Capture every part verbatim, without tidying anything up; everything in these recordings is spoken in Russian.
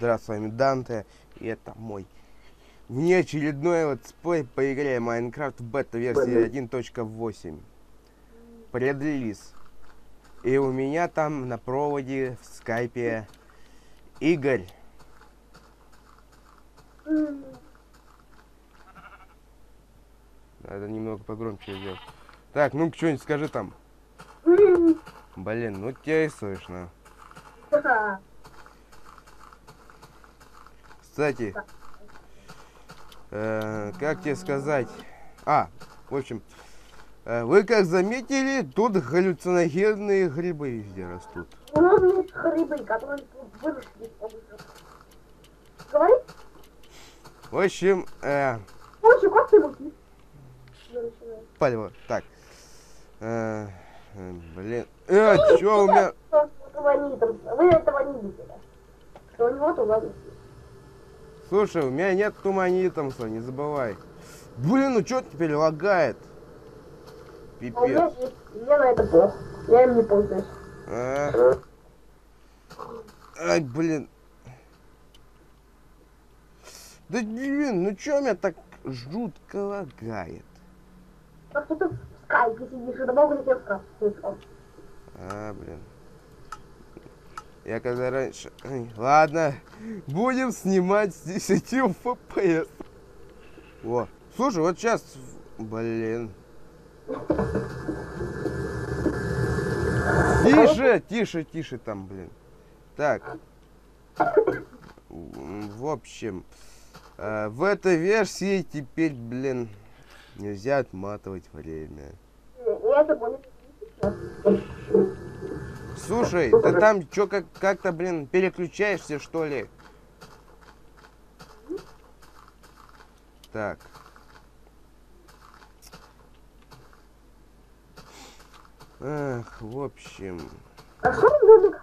Здравствуй, с вами Данте, и это мой внеочередной летсплей по игре Майнкрафт бета-версии один точка восемь. Предрелиз. И у меня там на проводе в скайпе Игорь. Надо немного погромче сделать. Так, ну что-нибудь скажи там. Блин, ну тебя и слышно. Кстати, э, как тебе сказать? А, в общем, э, вы как заметили, тут галлюциногенные грибы везде растут. У нас есть грибы, которые выросли. Говори? В общем, э, Слушай, как ты будешь? палево. Так. Э, э, блин. Э, чё у меня... Вы этого не видели. Что у него туманит. Слушай, у меня нет туманитомса, не забывай. Блин, ну чё теперь лагает? Пипец. А у меня есть. Мне на это плохо. Я им не пользуюсь. А? Ай, блин. Да блин, ну чё меня так жутко лагает? Так что ты в скайпе сидишь, и много ли тебе в скайпе? А, блин. Я когда раньше... Ай, ладно, будем снимать с десятью эф пи эс. О, слушай, вот сейчас... Блин. Тише, тише, тише там, блин. Так. В общем, э, в этой версии теперь, блин, нельзя отматывать время. Это будет... Слушай, ты там чё как- как-то, блин, переключаешься, что ли? Так. Ах, в общем. А что он домик?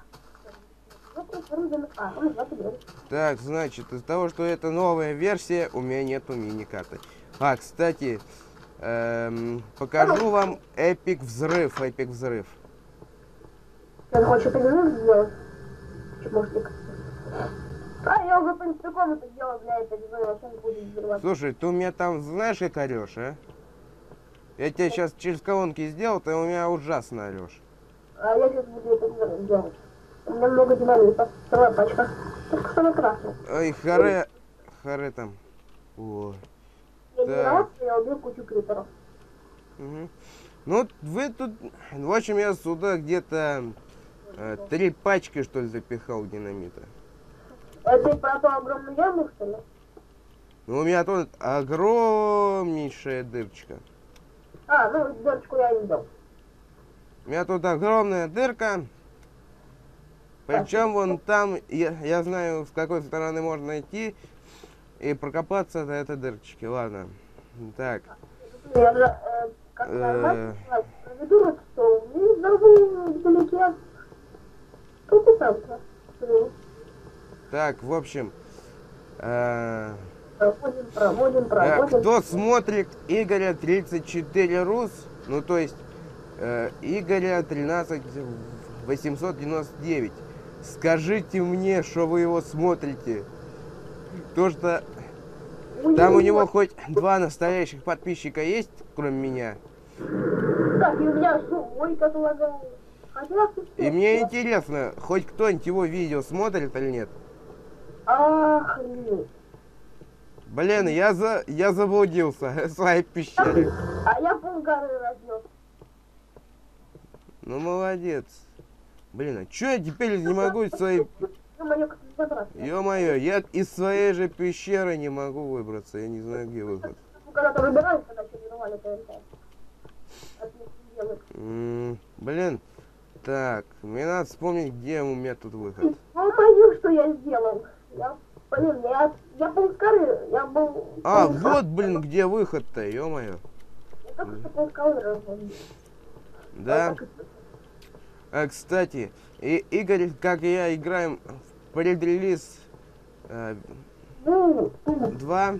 А, он два тебе. Так, значит, из-за того, что это новая версия, у меня нету мини-карты. А, кстати, эм, покажу вам эпик взрыв, эпик взрыв. Я хочу перерыв сделать. Чмошник. А, я уже, в принципе, комнату сделал для этого, я сейчас буду взрывать. Слушай, ты у меня там знаешь, как орешь, а? Я тебе сейчас через колонки сделал, ты у меня ужасно орешь. А я сейчас буду это взрыв делать. У меня много динамита. Вторая пачка. Только самая красная. Ой, харе, харе там. О. Я не Так. раз, я убил кучу криперов. Угу. Ну, вы тут... В общем, я сюда где-то э, три пачки, что ли, запихал динамита. А ты про ту огромную яму, что ли? Ну, у меня тут огромнейшая дырочка. А, ну, дырочку я видел. У меня тут огромная дырка. Причем вон там, я, я знаю, с какой стороны можно идти и прокопаться до этой дырочки. Ладно. Так. Я же, э, как Э. нормально проведу вот стол. И должны вдалеке. Тут и там-то. Так, в общем. Э, Проводим, проводим, э, проводим. кто смотрит Игоря тридцать четыре Рус, ну то есть э, Игоря тринадцать восемьсот девяносто девять, скажите мне, что вы его смотрите. То, что там у него хоть два настоящих подписчика есть, кроме меня. Так, и у меня свой каталог. И мне интересно, хоть кто-нибудь его видео смотрит или нет. Охренеть. Блин, я за я заблудился в своей пещере. А я полгоры разнес. Ну молодец. Блин, а чё я теперь не могу из своей... Ё-моё, как ты забрался. Ё-моё, я из своей же пещеры не могу выбраться, я не знаю, где выход. Ну, когда ты выбираешь, когда тебе нормально ТНТ. Отлично делаешь. М, Блин, так, мне надо вспомнить, где у меня тут выход. Ё-моё, что я сделал. Я, блин, я, я полскоры, я был... А, полскоры. вот, блин, где выход-то, ё-моё. Я только что полскоры разбомбил. Да. А, кстати, и Игорь, как и я, играем в предрелиз э, Ну, два.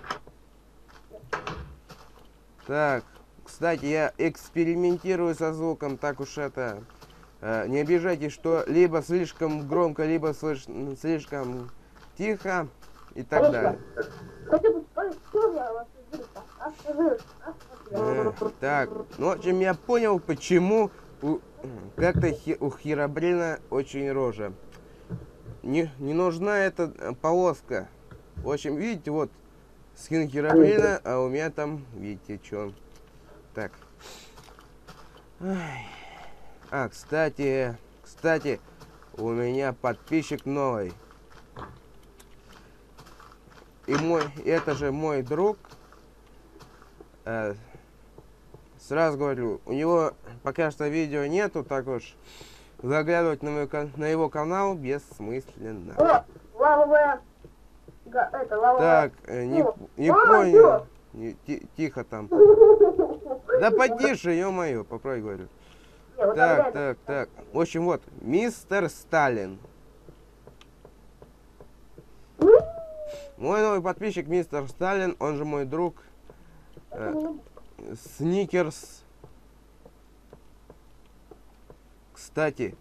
Так, кстати, я экспериментирую со звуком, так уж это... Э, не обижайтесь, что либо слишком громко, либо слыш, слишком тихо и так далее. Э, так, ну, в общем, я понял, почему у, как-то хи, у Херобрина очень рожа. Не, не нужна эта э, полоска. В общем, видите, вот скин Херобрина, а у меня там, видите, что. Так. Ай. А, кстати, кстати, у меня подписчик новый. И мой, это же мой друг. Э, сразу говорю, у него пока что видео нету, так уж заглядывать на, мой, на его канал бессмысленно. О, лавовая, это, лавовая. Так, э, не, О, не а, понял. Не, ти, тихо там. Да потише, ё-моё, поправь, говорю. Не, вот Так, это. так, так. В общем, вот, мистер Сталин. Мой новый подписчик, мистер Сталин, он же мой друг. Э, Сникерс. Кстати,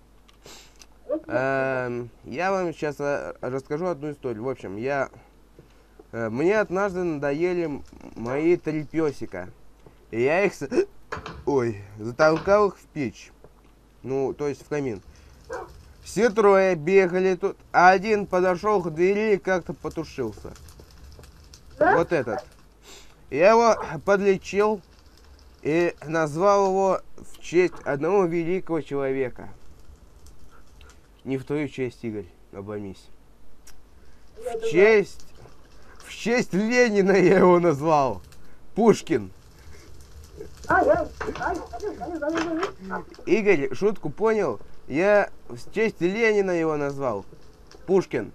э, я вам сейчас э, расскажу одну историю. В общем, я... Э, мне однажды надоели мои три песика. И я их... Ой, затолкал их в печь. Ну, то есть в камин. Все трое бегали тут, а один подошел к двери и как-то потушился. Да? Вот этот. Я его подлечил и назвал его в честь одного великого человека. Не в твою честь, Игорь, обломись. В честь... В честь Ленина я его назвал. Пушкин. А, я, а, я, а, Игорь, шутку понял? Я в честь Ленина его назвал. Пушкин.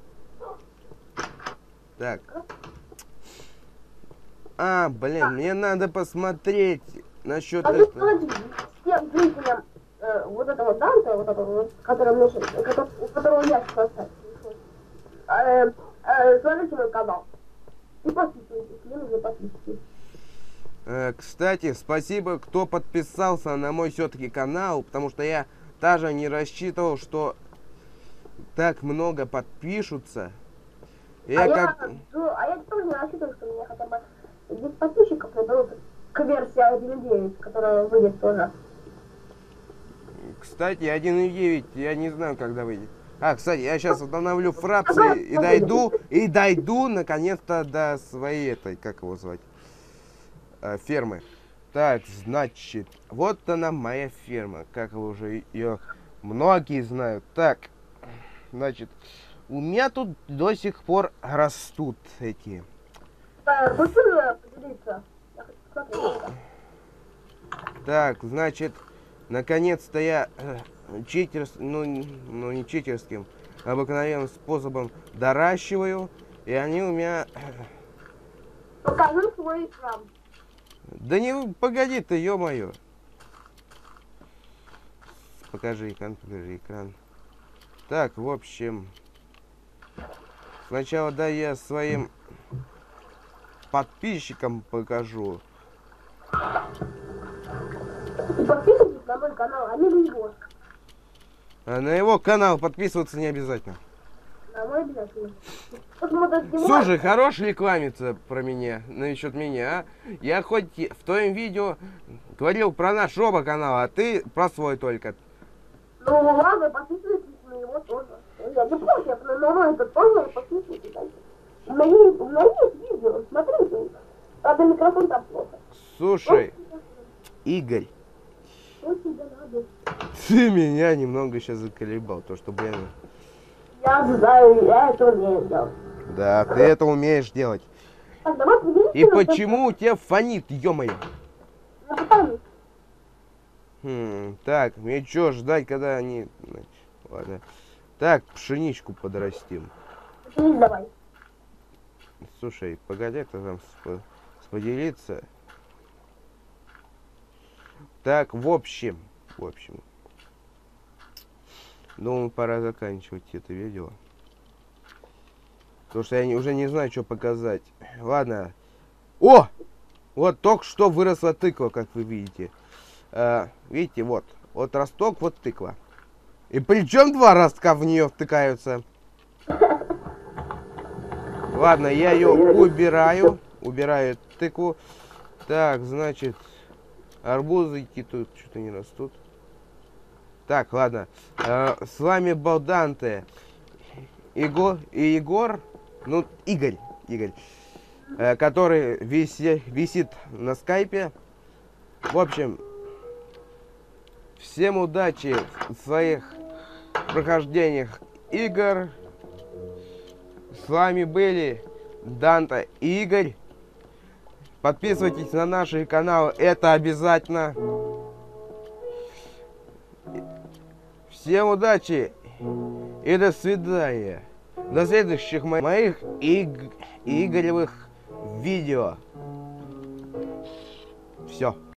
Так. А, блин, мне надо посмотреть насчет а ты этого. смотри, всем зрителям э, вот этого Данта, вот этого, вот, который мне сейчас, который, у которого я сейчас э, э, смотрите мой канал. И подписывайтесь, мне нужно подписываться. Э, кстати, спасибо, кто подписался на мой все-таки канал, потому что я даже не рассчитывал, что так много подпишутся. Я а, как... я, ну, а я тоже не рассчитывал, что у меня хотя бы десять подписчиков наберут к версии один девять, которая выйдет тоже. Кстати, один девять, я не знаю, когда выйдет. А, кстати, я сейчас установлю фрапсы и дойду, и дойду наконец-то до своей этой, как его звать, э, фермы. Так, значит, вот она моя ферма, как вы уже ее многие знают. Так, значит, у меня тут до сих пор растут эти. Да, хочешь поделиться? Я хочу посмотреть. Так, значит, наконец-то я э, читерс, ну, ну не читерским, обыкновенным способом доращиваю, и они у меня... Покажи свой экран. Да не, погоди ты, ё-моё. Покажи экран, покажи экран. Так, в общем, сначала да я своим подписчикам покажу. И подписывайтесь на мой канал, а не на его. А на его канал подписываться не обязательно. На мой обязательно. Посмотрите его. Слушай, хорош рекламиться про меня, насчет меня, а? Я хоть в твоем видео говорил про наш оба канала, а ты про свой только. Ну ладно, подписывайтесь на него тоже. Я не против, но на мой это тоже подписывайтесь. У меня, есть- у меня есть видео, смотрите. Правда, микрофон там плохо. Слушай, Игорь, Что тебе надо? ты меня немного сейчас заколебал, то что, блин... Я знаю, я это умею делать. Да, ты это умеешь делать. Так, давай поделимся. И почему у тебя фонит, ё-моё? На память. Хм, так, мне чё ждать, когда они... Значит, ладно. Так, пшеничку подрастим. Поделись давай. Слушай, погоди, ты там спо- поделиться. Так, в общем, в общем. Думаю, пора заканчивать это видео. Потому что я не- уже не знаю, что показать. Ладно. О! Вот только что выросла тыква, как вы видите. А, видите, вот. Вот росток, вот тыква. И причем два ростка в нее втыкаются. Ладно, я ее убираю. Убираю тыкву. Так, значит, арбузики тут что-то не растут. Так, ладно. Э, с вами был Данте. Иго, и Егор. Ну, Игорь. Игорь. Э, который виси, висит на скайпе. В общем, всем удачи в своих прохождениях игр. С вами были Данте и Игорь. Подписывайтесь на наши каналы, это обязательно. Всем удачи и до свидания. До следующих моих иг игровых видео. Все.